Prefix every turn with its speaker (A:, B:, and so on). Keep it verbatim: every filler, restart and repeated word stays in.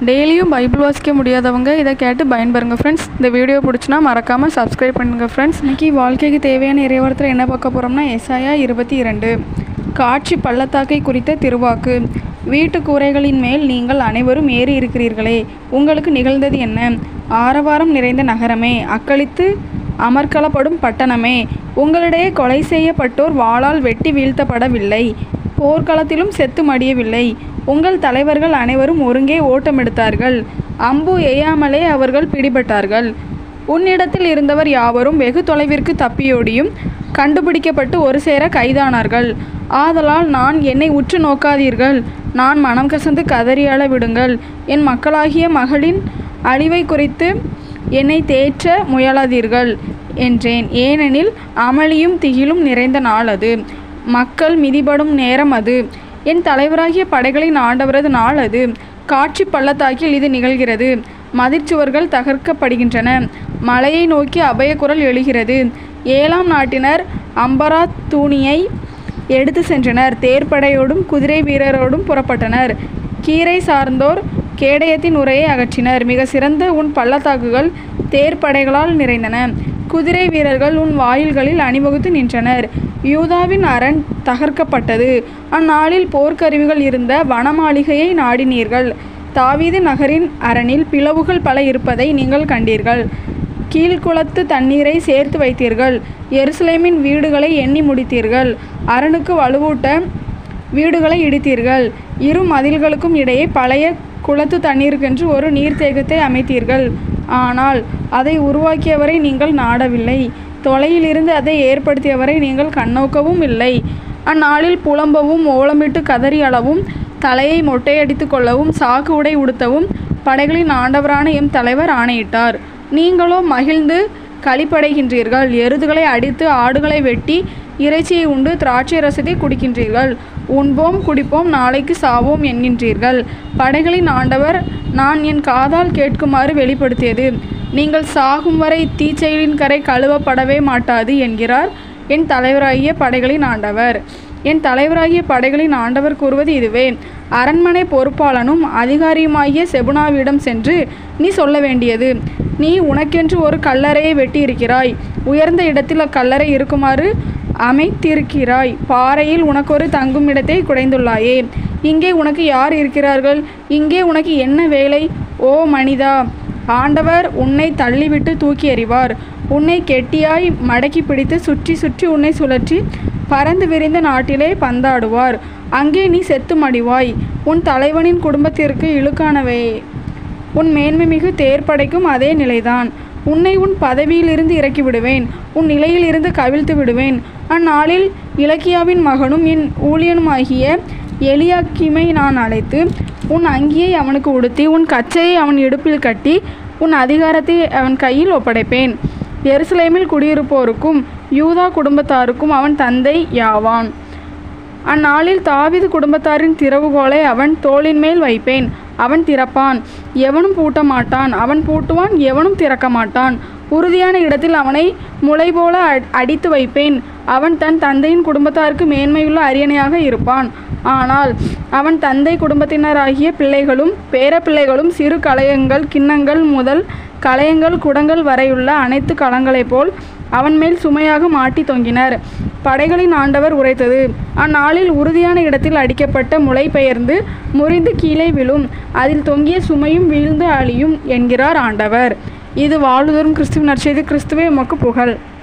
A: டெய்லியும் பைபிள் வாசிக்க முடியாதவங்க இதை கேட்டு பயன்பெறுங்க ஃப்ரெண்ட்ஸ். இந்த வீடியோ பிடிச்சினா மறக்காமல் சப்ஸ்கிரைப் பண்ணுங்கள் ஃப்ரெண்ட்ஸ். இன்றைக்கி வாழ்க்கைக்கு தேவையான இறைவார்த்தையில் என்ன பார்க்க போகிறோம்னா, எசாயா இருபத்தி இரண்டு காட்சி பள்ளத்தாக்கை குறித்த திருவாக்கு. வீட்டு கூரைகளின் மேல் நீங்கள் அனைவரும் ஏறி இருக்கிறீர்களே, உங்களுக்கு நிகழ்ந்தது என்ன? ஆரவாரம் நிறைந்த நகரமே, அக்களித்து அமர்க்களப்படும் பட்டணமே, உங்களிடையே கொலை செய்யப்பட்டோர் வாளால் வெட்டி வீழ்த்தப்படவில்லை, போர்க்களத்திலும் செத்து மடியவில்லை. உங்கள் தலைவர்கள் அனைவரும் ஒருங்கே ஓட்டமெடுத்தார்கள், அம்பு எய்யாமலே அவர்கள் பிடிபட்டார்கள். உன்னிடத்தில் இருந்தவர் யாவரும் வெகு தொலைவிற்கு தப்பியோடியும் கண்டுபிடிக்கப்பட்டு ஒரு சேர கைதானார்கள். ஆதலால் நான் என்னை உற்று நோக்காதீர்கள், நான் மனம் கசந்து கதறி அழ விடுங்கள். என் மக்களாகிய மகளின் அழிவை குறித்து என்னை தேற்ற முயலாதீர்கள் என்றேன். ஏனெனில் அமளியும் திகிலும் நிறைந்த நாள் அது, மக்கள் மிதிபடும் நேரம் அது, என் தலைவராகிய படைகளின் ஆண்டவரது நாள் அது. காட்சி பள்ளத்தாக்கில் இது நிகழ்கிறது, மதிர்ச்சுவர்கள் தகர்க்கப்படுகின்றன, மலையை நோக்கி அபயக்குரல் எழுகிறது. ஏழாம் நாட்டினர் அம்பரா தூணியை எடுத்து சென்றனர், தேர்ப்படையோடும் குதிரை வீரரோடும் புறப்பட்டனர். கீரை சார்ந்தோர் கேடயத்தின் உரையை அகற்றினர். மிக சிறந்த உன் பள்ளத்தாக்குகள் தேர்ப்படைகளால் நிறைந்தன, குதிரை வீரர்கள் உன் வாயில்களில் அணிவகுத்து நின்றனர். யூதாவின் அரண் தகர்க்கப்பட்டது, அந்நாளில் போர்க்கருவிகள் இருந்த வனமாளிகையை நாடினீர்கள். தாவீது நகரின் அரணில் பிளவுகள் பல இருப்பதை நீங்கள் கண்டீர்கள். கீழ்குளத்து தண்ணீரை சேர்த்து வைத்தீர்கள், எருசலேமின் வீடுகளை எண்ணி முடித்தீர்கள். அரணுக்கு வலுவூட்ட வீடுகளை இடித்தீர்கள், இரு மதில்களுக்கும் இடையே பழைய குளத்து தண்ணீருக்கென்று ஒரு நீர்த்தேக்கத்தை அமைத்தீர்கள். ஆனால் அதை உருவாக்கியவரை நீங்கள் நாடவில்லை, தொலையிலிருந்து அதை ஏற்படுத்தியவரை நீங்கள் கண்ணோக்கவும் இல்லை. அந்நாளில் புலம்பவும் ஓலமிட்டு கதறி அளவும் தலையை மொட்டையடித்து கொள்ளவும் சாக்கு உடை உடுத்தவும் படைகளின் ஆண்டவரான எம் தலைவர் ஆணையிட்டார். நீங்களோ மகிழ்ந்து களிப்படைகின்றீர்கள், எருதுகளை அடித்து ஆடுகளை வெட்டி இறைச்சியை உண்டு திராட்சை ரசத்தை குடிக்கின்றீர்கள். உண்போம் குடிப்போம் நாளைக்கு சாவோம் என்கின்றீர்கள். படைகளின் ஆண்டவர் நான் என் காதால் கேட்குமாறு வெளிப்படுத்தியது, நீங்கள் சாகும் வரை தீச்செயலின் கரை கழுவப்படவே மாட்டாது என்கிறார் என் தலைவராகிய படைகளின் ஆண்டவர். என் தலைவராகிய படைகளின் ஆண்டவர் கூறுவது இதுவே. அரண்மனை பொறுப்பாளனும் அதிகாரியுமாகிய செபுனாவிடம் சென்று நீ சொல்ல வேண்டியது, நீ உனக்கென்று ஒரு கல்லறையை வெட்டியிருக்கிறாய், உயர்ந்த இடத்தில் அக்கல்லறை இருக்குமாறு அமைத்திருக்கிறாய், பாறையில் உனக்கொரு தங்கும் இடத்தை குடைந்துள்ளாயே. இங்கே உனக்கு யார் இருக்கிறார்கள்? இங்கே உனக்கு என்ன வேலை? ஓ மனிதா, ஆண்டவர் உன்னை தள்ளிவிட்டு தூக்கி எறிவார், உன்னை கெட்டியாய் மடக்கி பிடித்து சுற்றி சுற்றி உன்னை சுழற்றி பறந்து விரிந்த நாட்டிலே பந்தாடுவார். அங்கே நீ செத்து மடிவாய். உன் தலைவனின் குடும்பத்திற்கு இழுக்கானவே. உன் மேன்மை மிகு தேர்ப்படைக்கும் அதே நிலைதான். உன்னை உன் பதவியிலிருந்து இறக்கி விடுவேன், உன் நிலையிலிருந்து கவிழ்த்து விடுவேன். அந்நாளில் இலக்கியாவின் மகனும் என் ஊழியனுமாகிய எலியாக்கிமை நான் அழைத்து உன் அங்கியை அவனுக்கு உடுத்தி உன் கச்சையை அவன் இடுப்பில் கட்டி உன் அதிகாரத்தை அவன் கையில் ஒப்படைப்பேன். எருசலேமில் குடியிருப்போருக்கும் யூதா குடும்பத்தாருக்கும் அவன் தந்தை யாவான். அந்நாளில் தாவீது குடும்பத்தாரின் திறவுகோலை அவன் தோளின் மேல் வைப்பேன், அவன் திறப்பான், எவனும் பூட்ட மாட்டான், அவன் பூட்டுவான், எவனும் திறக்க மாட்டான். உறுதியான இடத்தில் அவனை முளை போல அடித்து வைப்பேன், அவன் தன் தந்தையின் குடும்பத்தாருக்கு மேன்மையுள்ள அரியணையாக இருப்பான். ஆனால் அவன் தந்தை குடும்பத்தினராகிய பிள்ளைகளும் பேர பிள்ளைகளும் சிறு கலயங்கள் கிண்ணங்கள் முதல் கலயங்கள் குடங்கள் வரையுள்ள அனைத்து களங்களைப் போல் அவன் மேல் சுமையாக மாட்டி தொங்கினர். படைகளின் ஆண்டவர் உரைத்தது, அந்நாளில் உறுதியான இடத்தில் அடிக்கப்பட்ட முளை பெயர்ந்து முறிந்து கீழே விழும், அதில் தொங்கிய சுமையும் வீழ்ந்து அழியும் என்கிறார் ஆண்டவர். இது வாழுதோறும் கிறிஸ்துவின் நற்செய்தி. கிறிஸ்துவே உமக்கு புகழ்.